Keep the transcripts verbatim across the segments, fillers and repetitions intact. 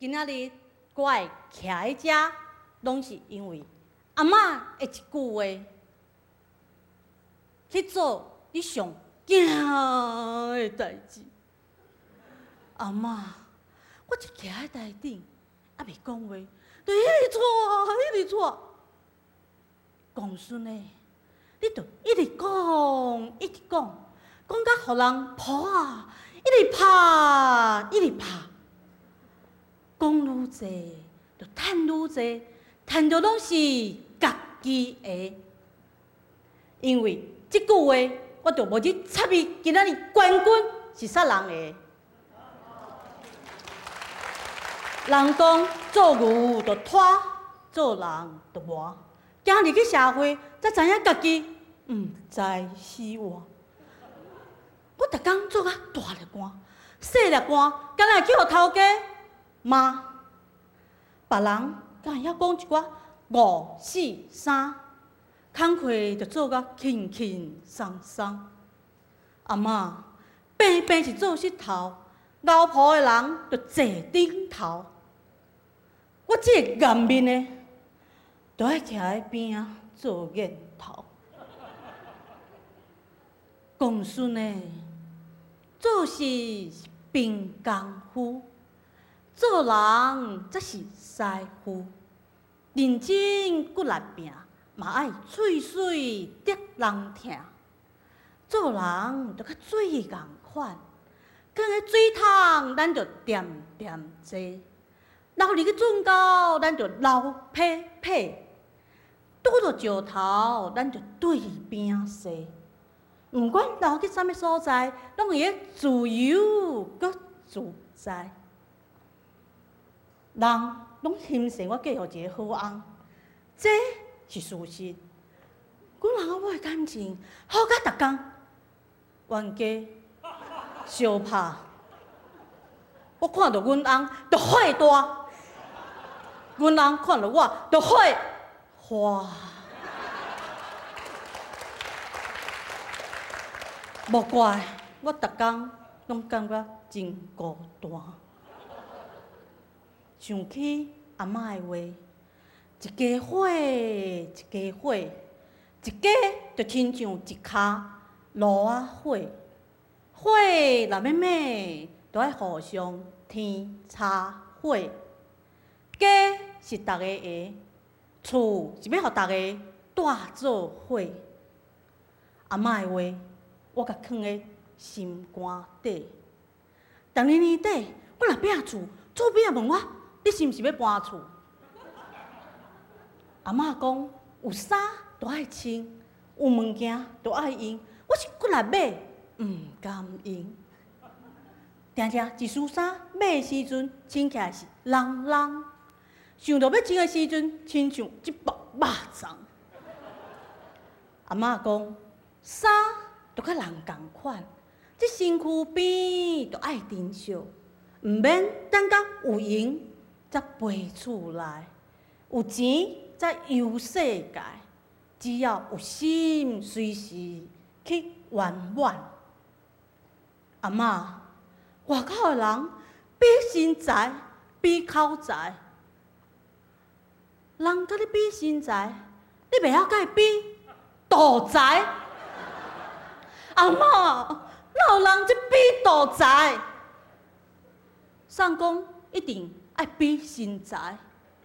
今仔日我会徛喺遮，拢是因为阿嬷的一句话，去做你上惊的代志。阿嬷，我就徛喺台顶，还袂讲话，就一直错，一直错。公孙呢，你就一直讲，一直讲，讲甲互人抱啊，一直拍，一直拍。讲愈济，就趁愈济，趁着拢是家己的。因为即句话，我就无去插伊今仔日冠军是啥人的。人讲做牛就拖，做人就磨。今日去社会，才知影家己毋知死活。我逐工做啊大粒官、细粒官，敢若去互头家骂。别人敢会晓讲一寡五四三，工课就做甲轻轻松松。阿嬷，平平是做膝头，熬婆的人就坐顶头。我这个颜面呢，就爱徛喺边仔做眼头。公孙呢，做事是凭功夫，做人则是师傅。认真骨力拼，嘛爱喙水得人听。做人就甲水共款，放喺水桶，咱就点点坐。流入去准高，咱就流撇撇；拄着石头，咱就对边踅。毋管流去啥物所在，拢会个自由搁自在。人拢欣赏我嫁互一个好翁，这是事实。阮人某的感情好甲逐工冤家相拍。我看到阮翁就火大。阮翁看到我，就火花。无怪我逐工拢感觉真孤单。想起阿嬷的话，一家火，一家火，一家就亲像一骹炉仔火。火若要灭，就爱互相添插火。家是大家的，厝是要互大家带做伙。阿嬷的话，我甲藏在心肝底。逐年年底，我若变厝，厝边仔问我，你是毋是要搬厝？阿嬷讲，有衫就爱穿，有物件就爱用。我是骨力买，毋甘用。定定一束衫买的时阵，穿起来是啷啷。想到要穿的时阵，亲像一包肉粽。阿嬷讲，衫就甲人共款，这身躯边就爱珍惜，毋免等到有闲才飞厝内，有钱才游世界。只要有心，随时去圆满。阿嬷，外口的人比身材，比口才。人甲你比身材，你袂晓甲伊比肚才。阿嬷，哪有人即比肚才？上讲一定爱比身材。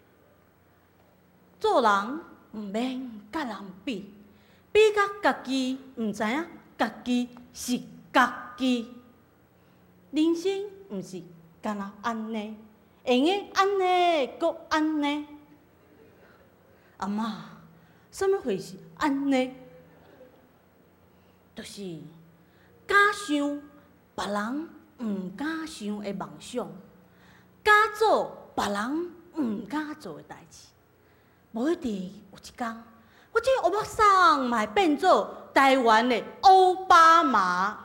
做人毋免甲人比，比甲家己毋知影家己是家己。人生毋是干那安尼，会用安尼，搁安尼。阿嬷，什么会是安尼？就是假想别人毋敢想的梦想，假做别人毋敢做的代志。无一定有一天，我这个乌木桑嘛会变做台湾的奥巴马。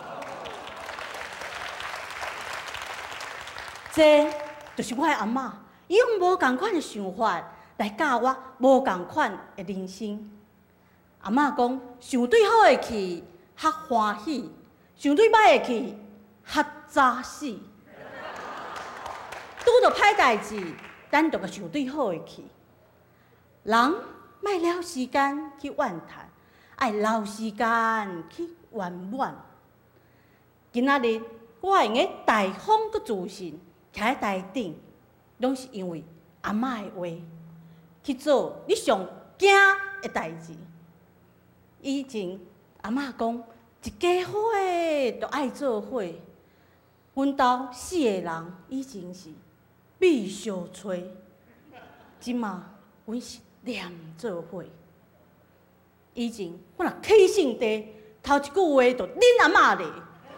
这就是我的阿嬷，伊用无共款的想法来教我无共款的人生。阿嬷讲，想对好的去，较欢喜；想对歹的去，较早死。拄到歹代志，咱就甲想对好诶去。人莫了时间去怨叹，爱留时间去圆满。今仔日我会用个大方佮自信，徛喺台顶，拢是因为阿嬷诶话，去做你上惊诶代志。以前阿嬷讲，一家伙都爱做伙。阮兜四个人以前是米相吹，即马阮是连做伙。以前我若起性地，头一句话就恁阿嬷咧。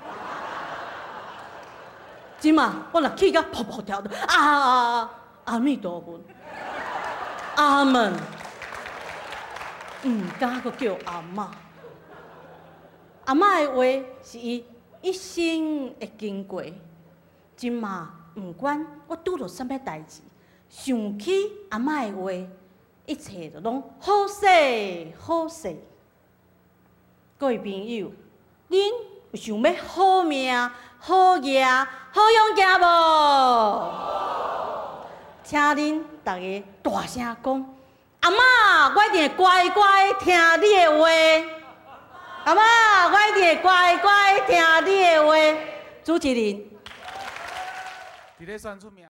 即马我若气甲噗噗跳，啊！阿弥陀佛，阿门。毋敢阁叫阿嬷。阿嬷的话是伊一生的经过。即马毋管我拄着啥物代志，想起阿嬷的话，一切就拢好势好势。各位朋友，恁有想要好命、好业、好用行无？请恁大家大声讲。阿嬷，我一定会乖乖听你的话。阿嬷，我一定会乖乖听你的话。主持人。 伫咧选出名。